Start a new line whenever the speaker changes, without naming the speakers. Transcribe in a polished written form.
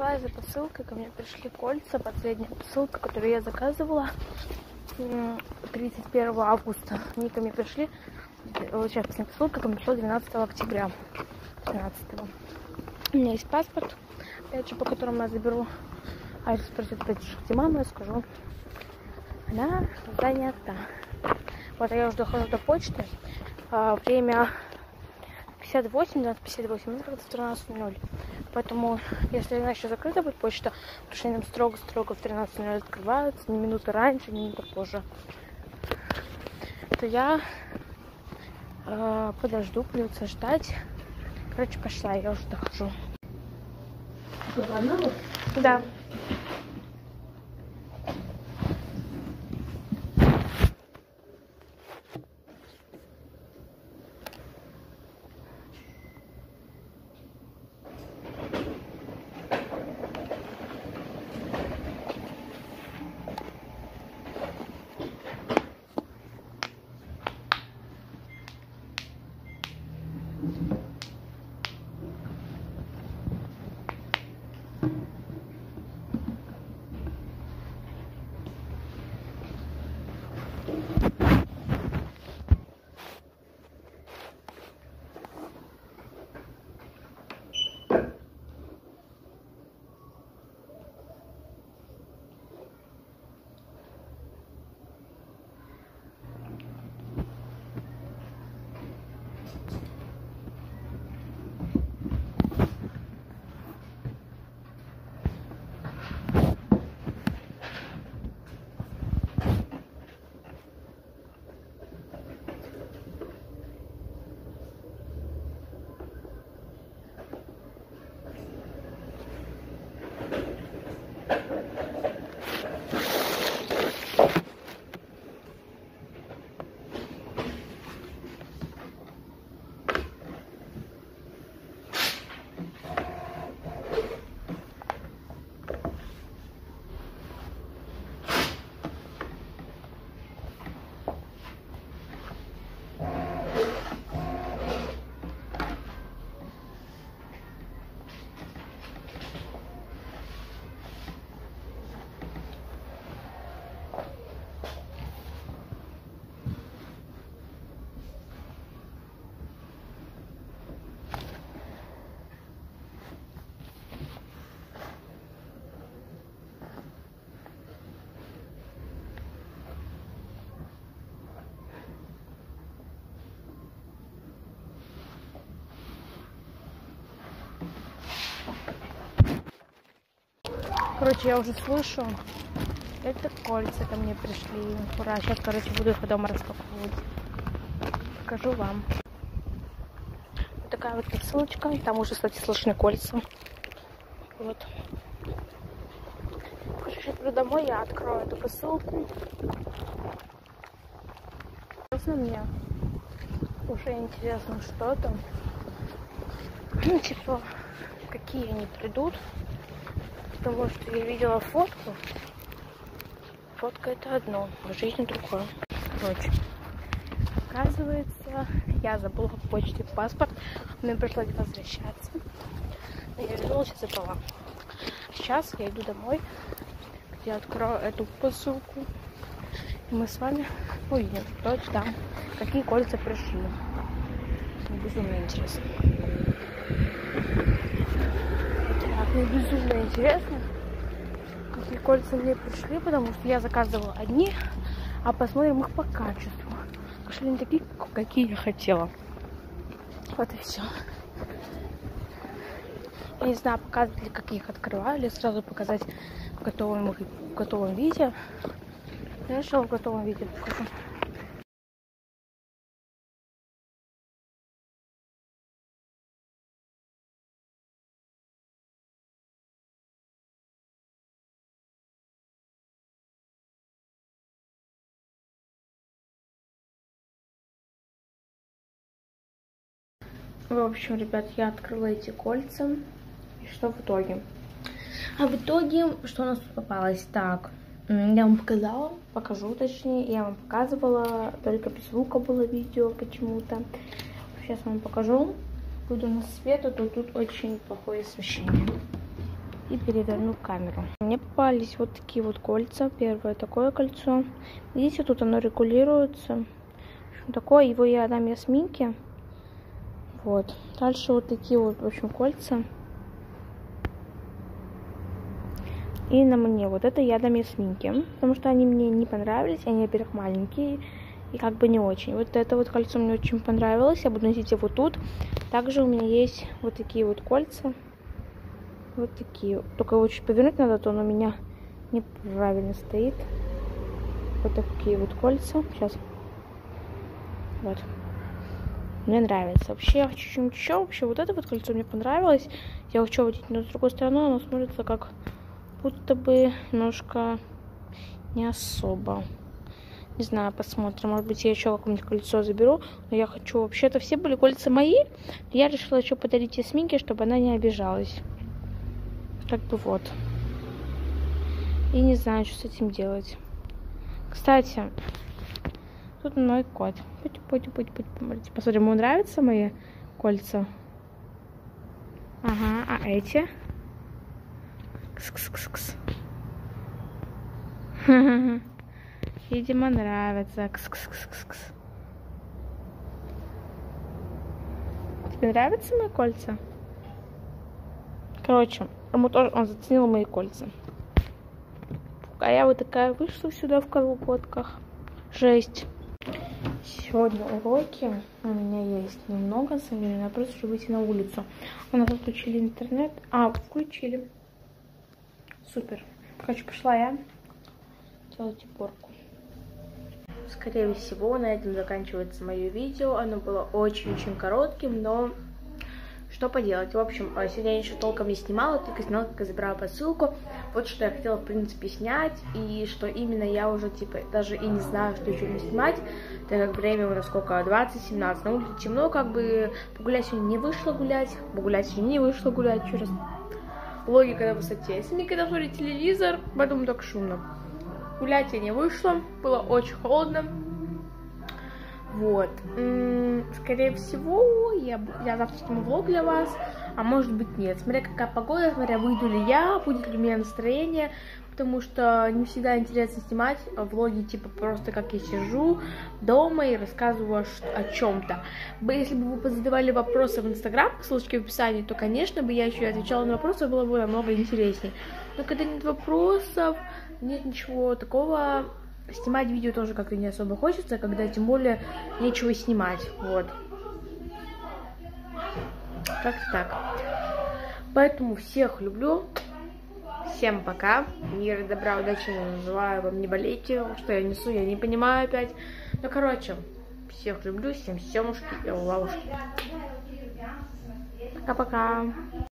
пришла из-за посылки, ко мне пришли кольца, последняя посылка, которую я заказывала 31 августа. Они ко мне пришли, сейчас последняя посылка ко мне пришла 12 октября. 13. У меня есть паспорт, опять же, по которому я заберу. А если спросят, где мама, я скажу, она занята. Вот, я уже дохожу до почты. Время 58, минут, 13:00. Поэтому, если иначе закрыта будет почта, потому что они нам строго-строго в 13:00 открываются, ни минуты раньше, ни минуты позже, то я подожду, придется ждать. Короче, пошла, я уже дохожу. Да. Короче, я уже слышу, это кольца ко мне пришли. Ура, сейчас, короче, буду их дома распаковывать. Покажу вам. Вот такая вот посылочка. Там уже, кстати, слышны кольца. Вот. Сейчас приду домой, я открою эту посылку. Честно, мне уже интересно, что там. Ну, типа, какие они придут. Потому что я видела фотку. Фотка это одно, а жизнь другое. Короче, оказывается, я забыла в почте паспорт. Мне пришлось возвращаться. Но я вернулась и забрала. Сейчас я иду домой, где открою эту посылку. И мы с вами увидим, что там, какие кольца пришли. Мне безумно интересно. Мне безумно интересно, какие кольца мне пришли, потому что я заказывала одни, а посмотрим их по качеству. Пришли они такие, какие я хотела. Вот и все. Я не знаю, показывать ли, как я их открываю, или сразу показать в готовом виде. Я решила в готовом виде покажу. В общем, ребят, я открыла эти кольца. И что в итоге? А в итоге, что у нас тут попалось? Так, я вам показала, покажу точнее. Я вам показывала, только без звука было видео почему-то. Сейчас вам покажу. Буду на свет, а то тут очень плохое освещение. и переверну камеру. Мне попались вот такие вот кольца. Первое такое кольцо. Видите, тут оно регулируется. В общем, такое, его я дам Ясминке. Вот. Дальше вот такие вот, в общем, кольца. И на мне. Вот это я дам Ясминке, потому что они мне не понравились. Они, во-первых, маленькие и как бы не очень. Вот это вот кольцо мне очень понравилось. Я буду носить его тут. Также у меня есть вот такие вот кольца. Вот такие. Только его чуть повернуть надо, то он у меня неправильно стоит. Вот такие вот кольца. Сейчас. Вот. Мне нравится. Вообще, я хочу что-нибудь еще. Вообще, вот это вот кольцо мне понравилось. Я хочу водить, но с другой стороны оно смотрится как будто бы немножко не особо. Не знаю, посмотрим. Может быть, я еще какое-нибудь кольцо заберу. Но я хочу... Вообще-то все были кольца мои. Я решила еще подарить Ясминке, чтобы она не обижалась. Как бы вот. И не знаю, что с этим делать. Кстати, тут мой кот. Посмотрим, ему нравятся мои кольца. Ага, а эти? Кс-кс-кс-кс. Видимо, нравится. Кс-кс-кс-кс. Тебе нравятся мои кольца? Короче, он заценил мои кольца. А я вот такая вышла сюда в колготках. Жесть. Сегодня уроки у меня есть немного, я просто хочу выйти на улицу. У нас отключили интернет. Включили. Супер. Короче, пошла я делать уборку. Скорее всего, на этом заканчивается мое видео. Оно было очень-очень коротким, но что поделать. В общем, сегодня я еще толком не снимала, только сняла, как я забирала посылку. Вот что я хотела, в принципе, снять. И что именно я уже, типа, даже и не знаю, что еще не снимать. Так как время уже сколько? 20-17. На улице темно, как бы погулять сегодня не вышло гулять. Погулять сегодня не вышло гулять. Еще раз. Логика на высоте. Если не когда смотрит телевизор, поэтому так шумно. Гулять я не вышла. Было очень холодно. Вот. Скорее всего, я завтра сниму влог для вас, а может быть нет. Смотря какая погода, смотря выйду ли я, будет ли у меня настроение, потому что не всегда интересно снимать влоги, типа просто как я сижу дома и рассказываю о чем-то. Если бы вы задавали вопросы в Инстаграм, по ссылочке в описании, то, конечно, бы я еще отвечала на вопросы, было бы намного интереснее. Но когда нет вопросов, нет ничего такого... Снимать видео тоже как-то не особо хочется, когда тем более нечего снимать, вот. Как-то так. Поэтому всех люблю. Всем пока. Мира и добра, удачи, желаю вам, не болейте. Что я несу, я не понимаю опять. Ну, короче, всех люблю, всем семушки и лавушки. Пока-пока.